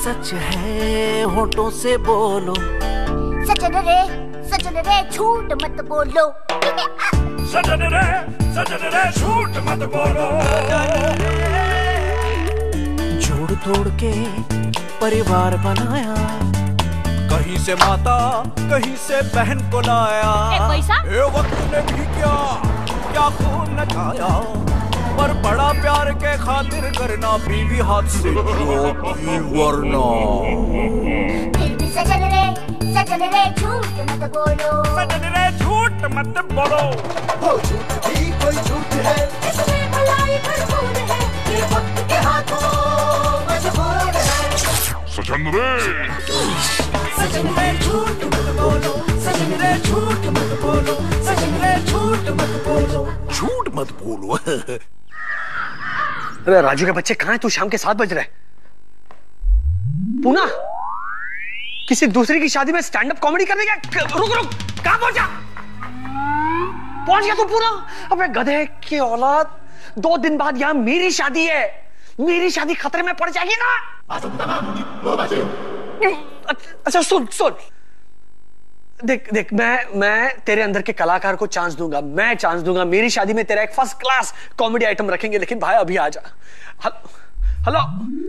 सच है होठों से बोलो, सजन रे झूठ मत बोलो। सजन रे झूठ मत बोलो। जोड़ तोड़ के परिवार बनाया, कहीं से माता कहीं से बहन को लाया। पैसा वक्त ने भी क्या खून न खाया, पर बड़ा प्यार के खातिर करना बीवी हाथ से वरना। फिर भी सजन रे झूठ मत बोलो, सजन रे झूठ मत बोलो। वो झूठ भी कोई झूठ है, इसमें भलाई भरपूर है, ये वक्त के हाथों मजबूर है। सजन रे झूठ मत बोलो, सजन रे झूठ मत बोलो, सजन रे झूठ मत बोलो। झूठ मत बोलो। अरे राजू के बच्चे कहाँ हैं? तू शाम के 7 बज रहे। पूना किसी दूसरी की शादी में स्टैंड अप कॉमेडी करने का? रुक कहाँ पहुंचा? पहुंच गया तू पूना? अबे गधे की औलाद, 2 दिन बाद यहाँ मेरी शादी है, मेरी शादी खतरे में पड़ जाएगी ना। अच्छा सुन देख मैं तेरे अंदर के कलाकार को चांस दूंगा, मैं चांस दूंगा। मेरी शादी में तेरा एक फर्स्ट क्लास कॉमेडी आइटम रखेंगे, लेकिन भाई अभी आ जा। हेलो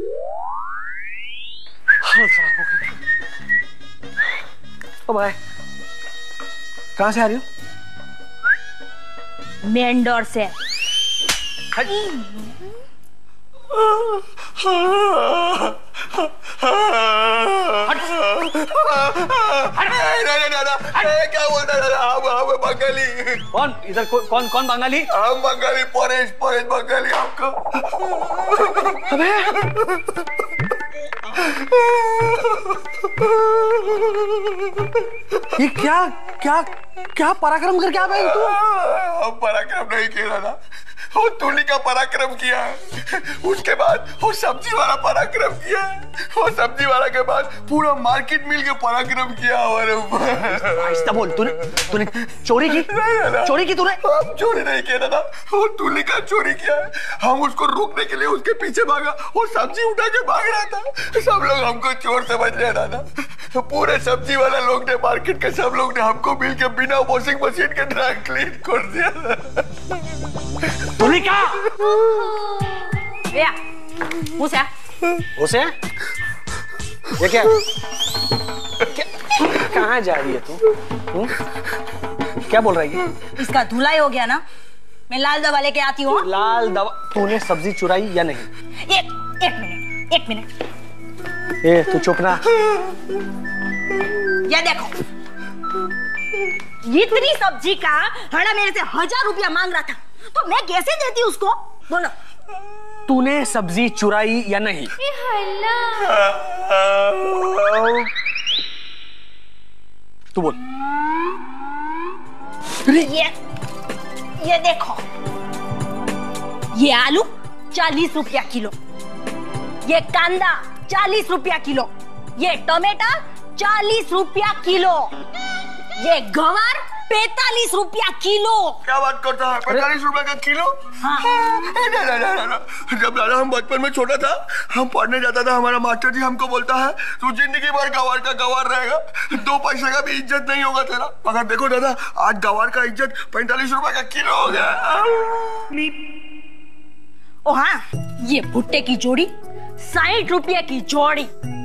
ओ भाई, कहां से आ रही हो? मेंढोर से। क्या बोल रहा हम बंगाली। कौन इधर? कौन बंगाली? हम बंगाली, परेश बंगाली आपका। अबे ये क्या पराक्रम करके आ गए तू? हम पराक्रम नहीं किया ना, वो तूली का पराक्रम किया है, उसके बाद वो सब्जी वाला पराक्रम किया है, वो सब्जी वाला के बाद पूरा मार्केट मिल के पराक्रम किया हमारे ऊपर। आहिस्ता बोल। तूने चोरी की? चोरी की तूने? हम चोरी नहीं किया ना, वो तूली का चोरी किया है। हम उसको रोकने के लिए उसके पीछे भागा, वो सब्जी उठा के भाग रहा था, सब लोग हमको चोर समझ रहे ना। पूरे सब्जी वाला लोग ने, मार्केट के सब लोग ने हमको मिल के बिना वॉशिंग मशीन के ड्राई क्लीन कर दिया। तुलिका उसे ये क्या कहाँ जा रही है तू? क्या बोल रही है? इसका धुलाई हो गया ना, मैं लाल दवा लेके आती हूँ। लाल दवा? तूने सब्जी चुराई या नहीं? एक मिनट। ए तू चुप ना। ये देखो, इतनी सब्जी का हड़ा मेरे से 1000 रुपया मांग रहा था, तो मैं कैसे देती उसको? बोलो, तूने सब्जी चुराई या नहीं? तू बोल। ये देखो, ये आलू 40 रुपया किलो, ये कांदा 40 रुपया किलो, ये टमाटर 40 रुपया किलो, ये गवार 45 रुपया किलो। क्या बात करता है? 45 रुपए का किलो? हाँ। ना। जब दादा हम बचपन में छोटा था, हम पढ़ने जाता था, हमारा मास्टर जी हमको बोलता है तू जिंदगी भर गवार का गवार रहेगा, 2 पैसे का भी इज्जत नहीं होगा तेरा। मगर देखो दादा, आज गवार का इज्जत 45 रुपए का किलो हो गया। ओ हाँ, ये भुट्टे की जोड़ी 60 रुपया की जोड़ी।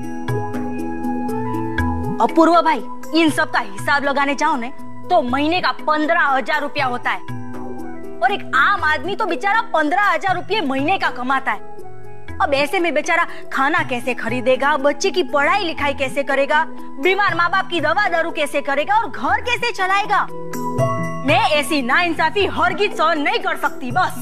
अपूर्व भाई, इन सब का हिसाब लगाने जाओ ने तो महीने का 15,000 रुपया होता है, और एक आम आदमी तो बेचारा 15,000 रुपये महीने का कमाता है। अब ऐसे में बेचारा खाना कैसे खरीदेगा, बच्चे की पढ़ाई लिखाई कैसे करेगा, बीमार माँ बाप की दवा दारू कैसे करेगा, और घर कैसे चलाएगा? मैं ऐसी नाइंसाफी हरगिज सहन नहीं कर सकती। बस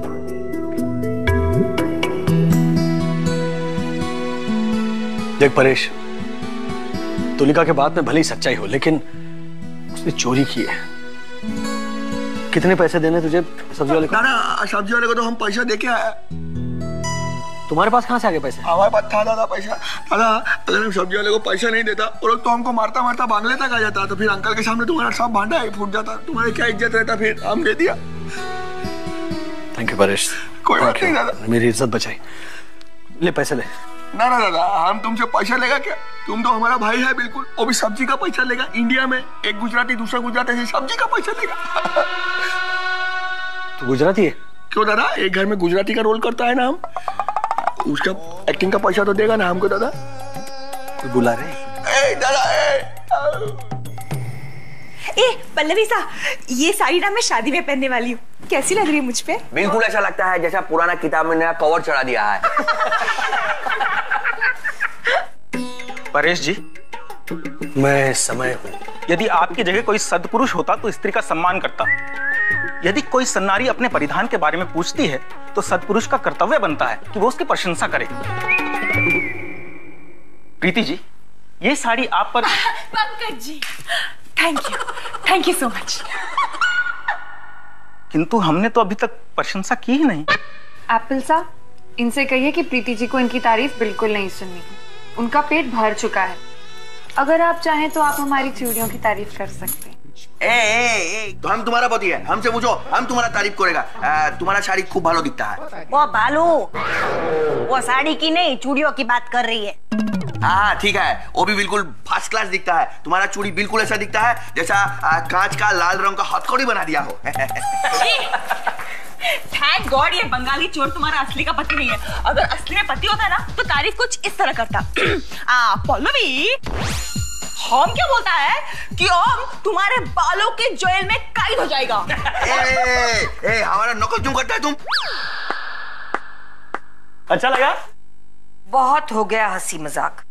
देख परेश, तुलिका के बात में भले ही सच्चाई हो, लेकिन उसने चोरी की है। कितने पैसे देने तुझे सब्जी वाले को? दादा, सब्जी वाले को तो हम पैसा देके आए। तुम्हारे पास कहाँ से आ गए पैसे? हमारे पास था दादा पैसा। दादा, अगर हम सब्जी वाले को पैसा नहीं देता, वो लोग तो हमको मारता मारता बांग्ले तक आ जाता, तो फिर अंकल के सामने तुम्हारा सब भांडा ही फूट जाता, तुम्हारी क्या इज्जत रहता? फिर हम दे दिया। Thank you Paresh. कोई बात नहीं दादा, मेरी इज्जत बचाई। ले पैसे ले। ना ना दादा, हम तुमसे पैसा लेगा क्या? तुम तो हमारा भाई है बिल्कुल। वो भी सब्जी का पैसा लेगा। इंडिया में एक गुजराती दूसरा गुजराती से सब्जी का पैसा लेगा। तो गुजराती है? क्यों दादा, एक घर में गुजराती का रोल करता है ना हम, उसका एक्टिंग का पैसा तो देगा ना हमको दादा। कोई बुला रहे? ए दादा, ए पल्लवी सा, ये साड़ी ना मैं शादी में पहनने वाली हूँ, कैसी लग रही है मुझ पे? बिल्कुल ऐसा लगता है जैसा पुराना किताब में नया कवर चढ़ा दिया है। परेश जी, मैं समय हूँ। यदि आपकी जगह कोई सद्पुरुष होता तो स्त्री का सम्मान करता। यदि कोई सन्नारी अपने परिधान के बारे में पूछती है तो सद्पुरुष का कर्तव्य बनता है कि वो उसकी प्रशंसा करे। प्रीति जी, ये साड़ी आप पर। Pankaj ji, thank you so much. किंतु हमने तो अभी तक प्रशंसा की ही नहीं। एप्पल साहब, इनसे कहिए कि प्रीति जी को इनकी तारीफ बिल्कुल नहीं सुननी। उनका पेट भर चुका है। अगर आप चाहें तो आप हमारी चूड़ियों की तारीफ कर सकते हैं। तो हम तुम्हारा पति है, हमसे पूछो, हम तुम्हारा तारीफ करेगा। तुम्हारा साड़ी खूब भालो दिखता है। वो भालू, वो साड़ी की नहीं चूड़ियों की बात कर रही है। हाँ ठीक है, वो भी बिल्कुल फर्स्ट क्लास दिखता है। तुम्हारा चूड़ी बिल्कुल ऐसा दिखता है जैसा कांच का लाल रंग का हथकड़ी बना दिया हो। थैंक गॉड ये बंगाली चोर तुम्हारा असली का पति नहीं है। अगर असली में पति होता ना तो तारीफ कुछ इस तरह करता। पल्लवी, हम क्या बोलता है कि हम तुम्हारे बालों के जेल में कैद हो जाएगा। हमारा नकल क्यों करता है तुम? अच्छा लगा? बहुत हो गया हंसी मजाक।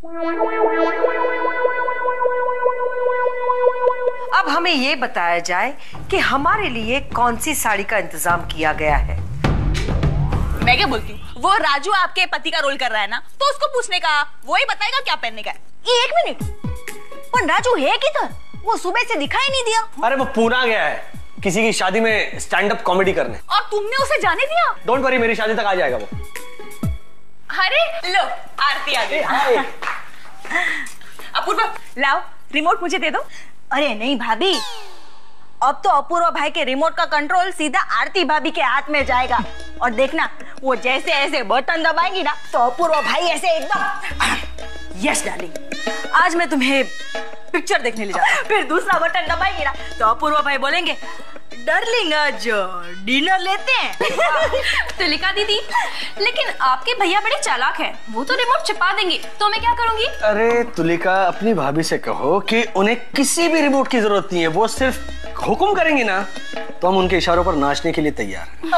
अब हमें ये बताया जाए कि हमारे लिए कौन सी साड़ी का इंतजाम किया गया है। मैं क्या बोलती हूँ, वो राजू आपके पति का रोल कर रहा है ना, तो उसको पूछने का, वो ही बताएगा क्या पहनने का है। एक मिनट, पर राजू है किधर? वो सुबह से दिखाई नहीं दिया। अरे वो पूना गया है किसी की शादी में स्टैंड अप कॉमेडी करने। और तुमने उसे जाने दिया? डोंट वरी, मेरी शादी तक आ जाएगा वो। अरे लो, आरती आ गई। अपूर्वा, लाओ रिमोट मुझे दे दो। अरे नहीं भाभी, अब तो अपूर्वा भाई के रिमोट का कंट्रोल सीधा आरती भाभी के हाथ में जाएगा। और देखना, वो जैसे ऐसे बटन दबाएंगी ना तो अपूर्वा भाई ऐसे एकदम, यस डार्लिंग, आज मैं तुम्हें पिक्चर देखने ले जाऊंगा। फिर दूसरा बटन दबाएंगी ना तो अपूर्वा भाई बोलेंगे, डार्लिंग आज डिनर लेते हैं। तुलिका दीदी, लेकिन आपके भैया बड़े चालाक हैं, वो तो रिमोट छिपा देंगे, तो मैं क्या करूंगी? अरे तुलिका, अपनी भाभी से कहो कि उन्हें किसी भी रिमोट की जरूरत नहीं है। वो सिर्फ हुक्म करेंगी ना तो हम उनके इशारों पर नाचने के लिए तैयार हैं।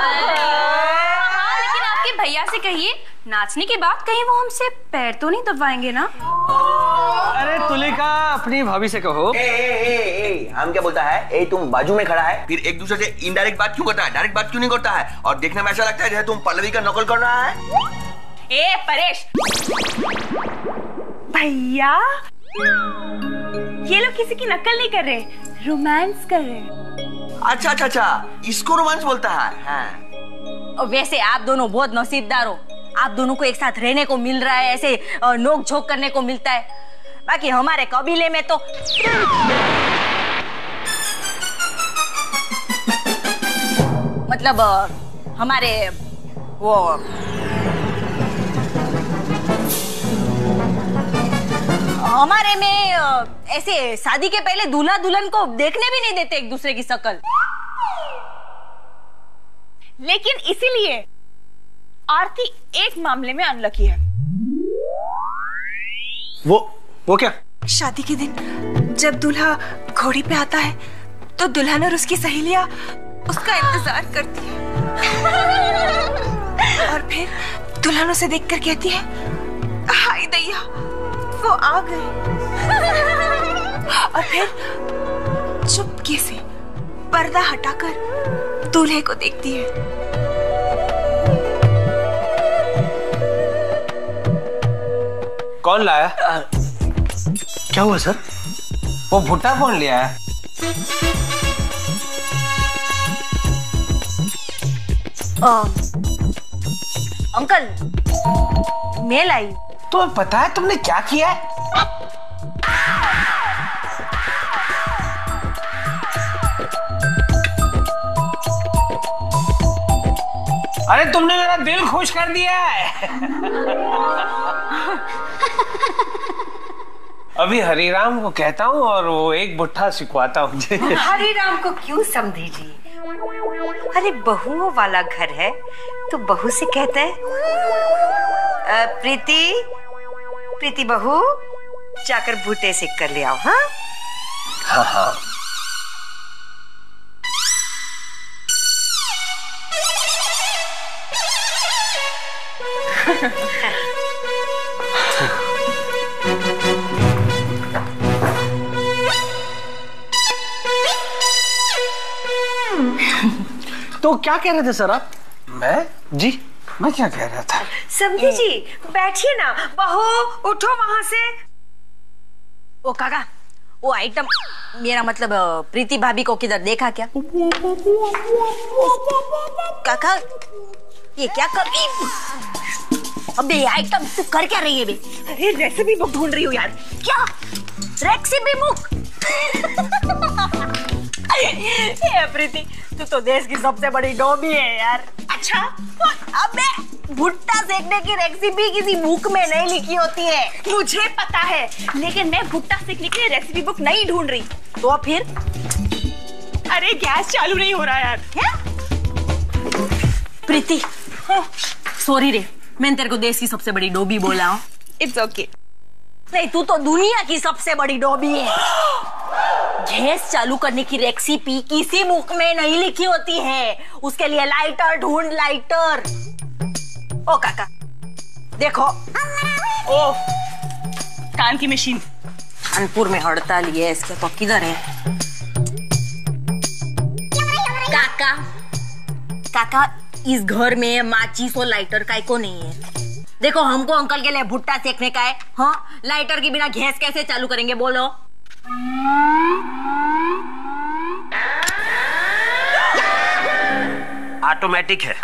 लेकिन आपके भैया से कहिए, नाचने के बाद कहीं वो हमसे पैर तो नहीं दबाएंगे ना? अरे तुलिका, अपनी भाभी से कहो। हम क्या बोलता है, तुम बाजू में खड़ा है, फिर एक दूसरे से इनडायरेक्ट बात क्यों करता है, डायरेक्ट बात क्यों नहीं करता है? और देखने में ऐसा लगता है जैसे तुम पल्लवी का नकल कर रहा है। ए परेश भैया, ये लोग किसी की नकल नहीं कर रहे, रोमांस कर रहे। अच्छा, इसको रोमांस बोलता है। हाँ। वैसे आप दोनों बहुत नसीबदार हो, आप दोनों को एक साथ रहने को मिल रहा है, ऐसे नोक झोंक करने को मिलता है। बाकी हमारे कबीले में तो मतलब हमारे वो हमारे में ऐसे शादी के पहले दूल्हा दुल्हन को देखने भी नहीं देते एक दूसरे की शक्ल। लेकिन इसीलिए आरती एक मामले में अनलकी है। वो क्या? शादी के दिन जब दूल्हा घोड़ी पे आता है तो दुल्हन और उसकी सहेलियां उसका इंतजार करती है और फिर दुल्हन उसे देखकर कहती है, हाय दैया वो आ गए। और फिर चुपके से पर्दा हटाकर दूल्हे को देखती है। कौन लाया? क्या हुआ सर? वो भुट्टा कौन लिया है? अंकल, मैं लाई। तुम्हें पता है तुमने क्या किया है? अरे तुमने मेरा दिल खुश कर दिया है। अभी हरिराम को कहता हूँ और वो एक बुट्ठा सिखवाता हूँ। हरिराम को क्यों समझी जी? अरे बहुओं वाला घर है तो बहू से कहते हैं प्रीति बहू जाकर भुट्टे सेक कर ले आओ। हाँ हाँ हाँ। तो क्या कह रहे थे सर आप? मैं क्या कह रहा था? समझी जी बैठिए ना। बहू उठो वहां से। ओ काका, वो आइटम, मेरा मतलब प्रीति भाभी को किधर देखा क्या? काका ये क्या कर? अबे आइटम तू कर क्या रही है बे? अरे रेसिपी बुक ढूंढ रही हूँ यार। क्या रेसिपी बुक? ये प्रीति तू तो देश की सबसे बड़ी डोबी है यार। अच्छा अबे भुट्टा सेकने की रेसिपी किसी बुक में नहीं लिखी होती है। मुझे पता है, लेकिन मैं भुट्टा सेकने के लिए रेसिपी बुक नहीं ढूंढ रही। तो फिर? अरे गैस चालू नहीं हो रहा यार। प्रीति सॉरी रे, मैंने तेरे को देश की सबसे बड़ी डोबी बोला हूँ। It's okay. नहीं तू तो दुनिया की सबसे बड़ी डोबी है। गैस चालू करने की रेसिपी किसी बुक में नहीं लिखी होती है। उसके लिए लाइटर ढूंढ, लाइटर। ओ काका देखो। ओ कान की मशीन। कानपुर में हड़ताल है इसके, तो किधर है? काका इस घर में माचिस और लाइटर का को नहीं है। देखो हमको अंकल के लिए भुट्टा सेकने का है। हाँ लाइटर के बिना गैस कैसे चालू करेंगे बोलो? ऑटोमेटिक है।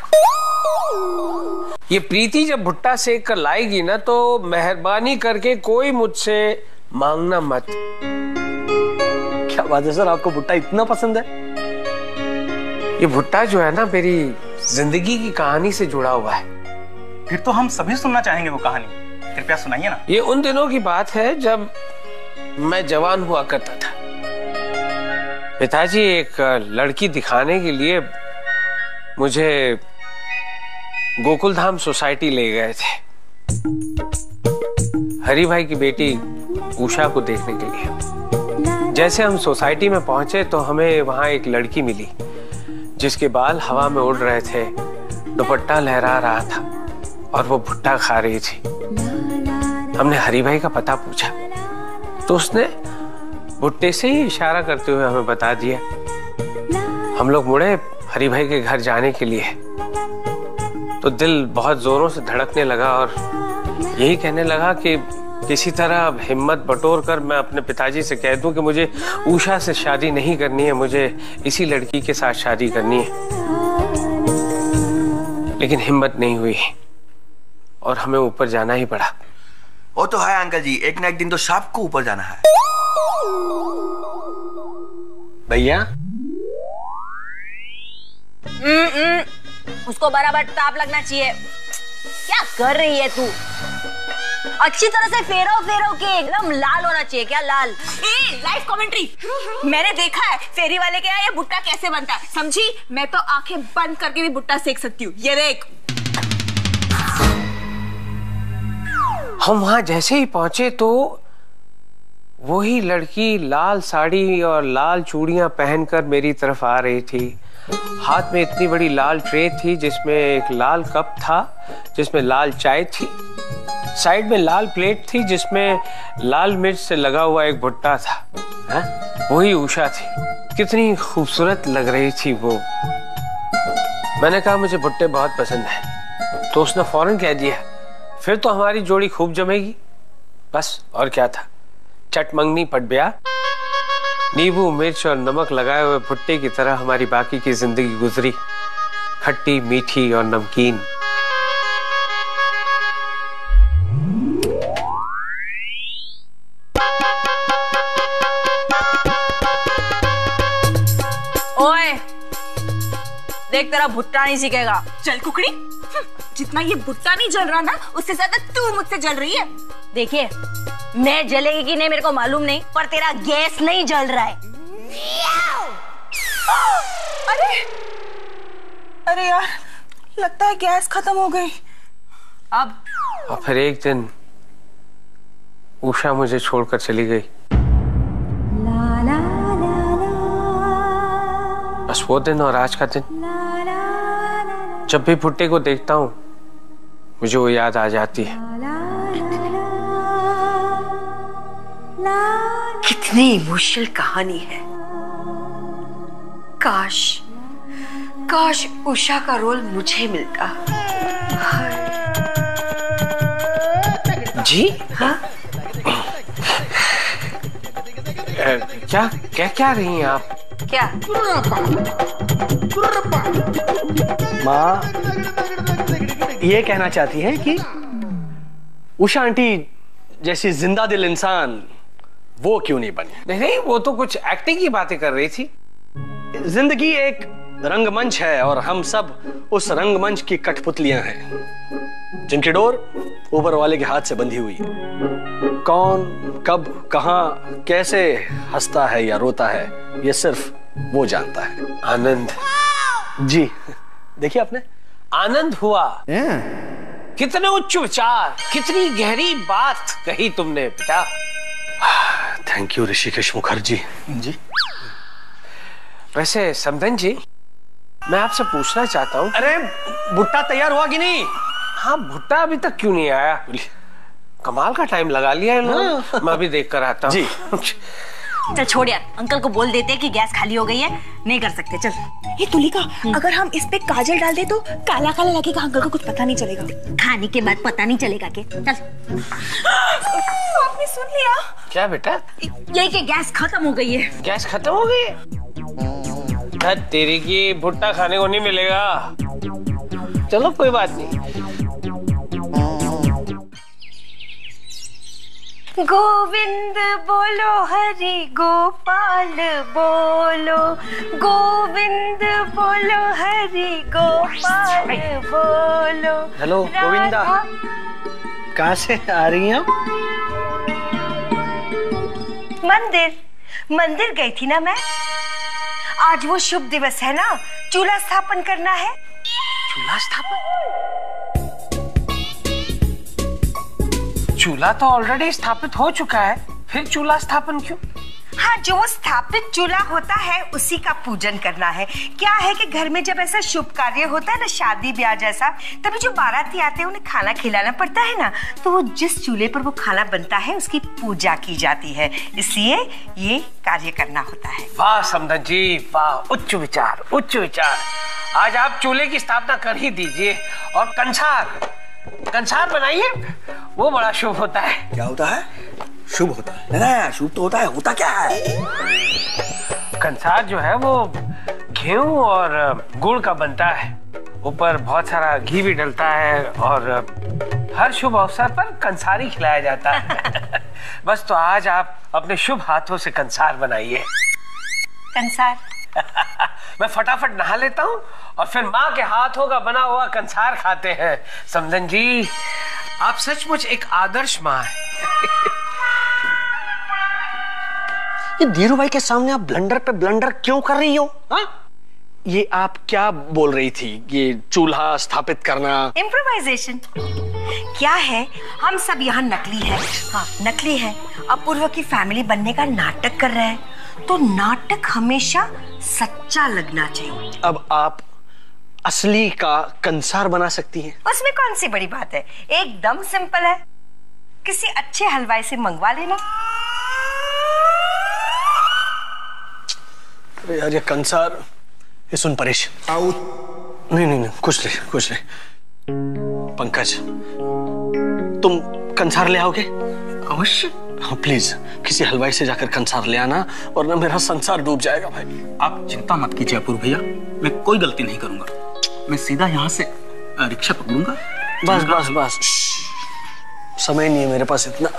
ये प्रीति जब भुट्टा सेक कर लाएगी ना तो मेहरबानी करके कोई मुझसे मांगना मत। क्या बात है सर, आपको भुट्टा इतना पसंद है? ये भुट्टा जो है ना मेरी जिंदगी की कहानी से जुड़ा हुआ है। फिर तो हम सभी सुनना चाहेंगे वो कहानी, कृपया सुनाइए ना। ये उन दिनों की बात है जब मैं जवान हुआ करता था। पिताजी एक लड़की दिखाने के लिए मुझे गोकुलधाम सोसाइटी ले गए थे, हरि भाई की बेटी उषा को देखने के लिए। जैसे हम सोसाइटी में पहुंचे तो हमें वहां एक लड़की मिली जिसके बाल हवा में उड़ रहे थे, दुपट्टा लहरा रहा था और वो भुट्टा खा रही थी। हमने हरि भाई का पता पूछा तो उसने भुट्टे से ही इशारा करते हुए हमें बता दिया। हम लोग मुड़े हरि भाई के घर जाने के लिए तो दिल बहुत जोरों से धड़कने लगा और यही कहने लगा कि किसी तरह हिम्मत बटोर कर मैं अपने पिताजी से कह दूं कि मुझे उषा से शादी नहीं करनी है, मुझे इसी लड़की के साथ शादी करनी है। लेकिन हिम्मत नहीं हुई और हमें ऊपर जाना ही पड़ा। वो तो है अंकल जी, एक ना एक दिन तो सबको ऊपर जाना है। भैया उसको बराबर ताप लगना चाहिए। क्या कर रही है तू? अच्छी तरह से फेरो फेरो के एकदम लाल होना चाहिए। क्या लाल? Live commentary. मैंने देखा है फेरी वाले के यहाँ ये भुट्टा कैसे बनता है, समझी? मैं तो आंखें बंद करके भी भुट्टा सेक सकती हूँ। ये देख। हम वहां जैसे ही पहुंचे तो वही लड़की लाल साड़ी और लाल चूड़ियां पहनकर मेरी तरफ आ रही थी। हाथ में इतनी बड़ी लाल ट्रे थी जिसमें एक लाल कप था जिसमें लाल चाय थी। साइड में लाल प्लेट थी जिसमें लाल मिर्च से लगा हुआ एक भुट्टा था। वही उषा थी। कितनी खूबसूरत लग रही थी वो। मैंने कहा मुझे भुट्टे बहुत पसंद है तो उसने फौरन कह दिया फिर तो हमारी जोड़ी खूब जमेगी। बस और क्या था, चटमंगनी पटब्या, नींबू मिर्च और नमक लगाए हुए भुट्टे की तरह हमारी बाकी की जिंदगी गुजरी, खट्टी मीठी और नमकीन। ओए देख तेरा भुट्टा नहीं सीखेगा। चल कुकड़ी, जितना ये भुट्टा नहीं जल रहा ना, उससे ज्यादा तू मुझसे जल रही है। देखिए, मैं जलेगी कि नहीं मेरे को मालूम नहीं, पर तेरा गैस नहीं जल रहा है। अरे यार, लगता है गैस खत्म हो गई। अब और फिर एक दिन उषा मुझे छोड़कर चली गई। बस वो दिन और आज का दिन, जब भी भुट्टे को देखता हूँ मुझे वो याद आ जाती है। कितनी इमोशनल कहानी है। काश काश उषा का रोल मुझे मिलता। जी? हाँ? क्या क्या क्या रही हैं आप? क्या? माँ ये कहना चाहती हैं कि उषा आंटी जैसी जिंदा दिल इंसान वो क्यों नहीं बनी? नहीं नहीं, वो तो कुछ एक्टिंग की बातें कर रही थी। जिंदगी एक रंगमंच है और हम सब उस रंगमंच की कठपुतलियां हैं जिनकी डोर ऊपर वाले के हाथ से बंधी हुई है। कौन कब कहां कैसे हंसता है या रोता है ये सिर्फ वो जानता है। आनंद जी, देखिए आपने आनंद हुआ। कितने उच्च विचार, कितनी गहरी बात कही तुमने बेटा। Thank you Hrishikesh Mukherjee ji. वैसे समधन जी, मैं आपसे पूछना चाहता हूँ। अरे भुट्टा तैयार हुआ कि नहीं? हाँ, भुट्टा अभी तक क्यों नहीं आया? कमाल का टाइम लगा लिया है लोग। मैं अभी देख कर आता हूँ। जी। चल छोड़ यार, अंकल को बोल देते कि गैस खाली हो गई है, नहीं कर सकते। चल। ये तुलिका, अगर हम इस पे काजल डाल दे तो काला काला लगेगा, अंकल को कुछ पता नहीं चलेगा। खाने के बाद पता नहीं चलेगा के। चल। आपने सुन लिया? क्या बेटा? यही कि गैस खत्म हो गई है। गैस खत्म हो गई? तेरी की भुट्टा खाने को नहीं मिलेगा। चलो कोई बात नहीं। गोविंद बोलो हरि गोपाल बोलो, गोविंद बोलो हरि गोपाल बोलो। हेलो गोविंदा, कहाँ से आ रही हैं? मंदिर गई थी ना मैं। आज वो शुभ दिवस है ना, चूल्हा स्थापन करना है। चूल्हा स्थापन? चूल्हा तो ऑलरेडी स्थापित हो चुका है, फिर चूल्हा स्थापन क्यों? हाँ, जो स्थापित चूल्हा होता है उसी का पूजन करना है। क्या है कि घर में जब ऐसा शुभ कार्य होता है ना, शादी ब्याह जैसा, तभी जो बाराती आते हैं उन्हें खाना खिलाना पड़ता है ना, तो वो जिस चूल्हे पर वो खाना बनता है उसकी पूजा की जाती है, इसलिए ये कार्य करना होता है। वाह समधन जी, वाह, उच्च विचार, उच्च विचार। आज आप चूल्हे की स्थापना कर ही दीजिए और कंसार बनाइए, वो बड़ा शुभ होता है। क्या होता है? शुभ होता है ना? शुभ तो होता है, होता क्या है? कंसार जो है वो गेहूं और गुड़ का बनता है, ऊपर बहुत सारा घी भी डलता है और हर शुभ अवसर पर कंसार ही खिलाया जाता है। बस तो आज आप अपने शुभ हाथों से कंसार बनाइए। कंसार? मैं फटाफट नहा लेता हूँ और फिर माँ के हाथों का बना हुआ कंसार खाते हैं। समधन जी, आप सचमुच एक आदर्श माँ हैं। ये धीरू भाई के सामने आप ब्लंडर पे ब्लंडर क्यों कर रही हो? हाँ? ये आप क्या बोल रही थी? ये चूल्हा स्थापित करना? इम्प्रोवाइजेशन। क्या है, हम सब यहाँ नकली है। हाँ, नकली है। अपूर्व की फैमिली बनने का नाटक कर रहे हैं, तो नाटक हमेशा सच्चा लगना चाहिए। अब आप असली का कंसार बना सकती हैं। उसमें कौन सी बड़ी बात है, एकदम सिंपल है। किसी अच्छे हलवाई से मंगवा लेना। अरे यार, ये कंसार, ये सुन परेश, नहीं, कुछ नहीं। पंकज, तुम कंसार ले आओगे? अवश्य। हाँ प्लीज, किसी हलवाई से जाकर कंसार ले आना, वरना मेरा संसार डूब जाएगा भाई। आप चिंता मत कीजिए अपूर्व भैया, मैं कोई गलती नहीं करूंगा। मैं सीधा यहाँ से रिक्शा पकड़ूंगा। बस, समय नहीं है मेरे पास इतना।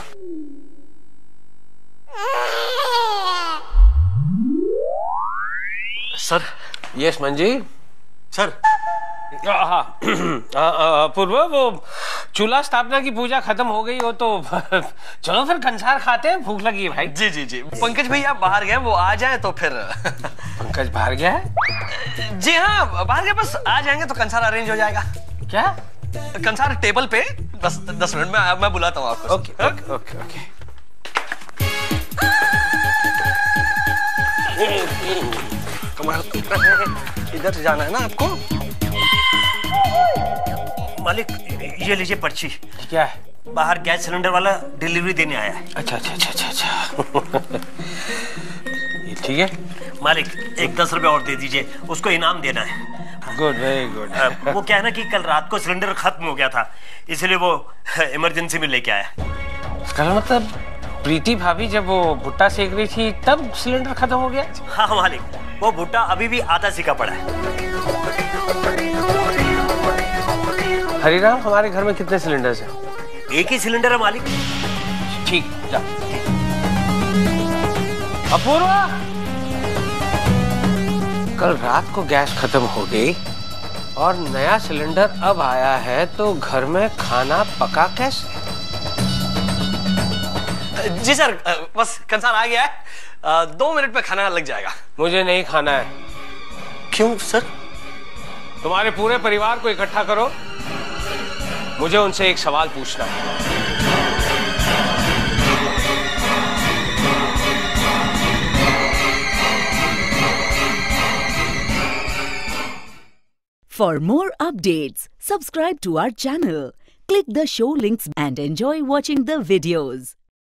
सर। यस मंजी। सर हाँ पूर्व, वो चूल्हा स्थापना की पूजा खत्म हो गई हो तो चलो फिर कंसार खाते हैं, भूख लगी है भाई। जी जी जी, पंकज भैया बाहर गए, वो आ जाए तो फिर। पंकज बाहर गया है? जी हाँ बाहर गए, बस आ जाएंगे तो कंसार अरेंज हो जाएगा। क्या? कंसार टेबल पे 10 मिनट में मैं बुलाता हूँ आपको। Okay okay okay okay. कमाल, इधर से जाना है ना आपको। मालिक ये लीजिए पर्ची। क्या है? बाहर गैस सिलेंडर वाला डिलीवरी देने आया है। अच्छा अच्छा अच्छा अच्छा अच्छा। ये ठीक है मालिक, एक 10 रुपए और दे दीजिए, उसको इनाम देना है। Good, very good. वो क्या है ना कि कल रात को सिलेंडर खत्म हो गया था, इसलिए वो इमरजेंसी में लेके आया। इसका मतलब प्रीति भाभी जब वो भुट्टा सेक रही थी तब सिलेंडर खत्म हो गया? हाँ मालिक, वो भुट्टा अभी भी आधा सिका पड़ा है। हरिराम, हमारे घर में कितने सिलेंडर्स हैं? एक ही सिलेंडर है मालिक। ठीक, जा। अपूर्वा, कल रात को गैस खत्म हो गई और नया सिलेंडर अब आया है, तो घर में खाना पका कैसे? जी सर, बस कंसार आ गया है, 2 मिनट में खाना लग जाएगा। मुझे नहीं खाना है। क्यों सर? तुम्हारे पूरे परिवार को इकट्ठा करो, मुझे उनसे एक सवाल पूछना है। For more updates, subscribe to our channel, click the show links and enjoy watching the videos.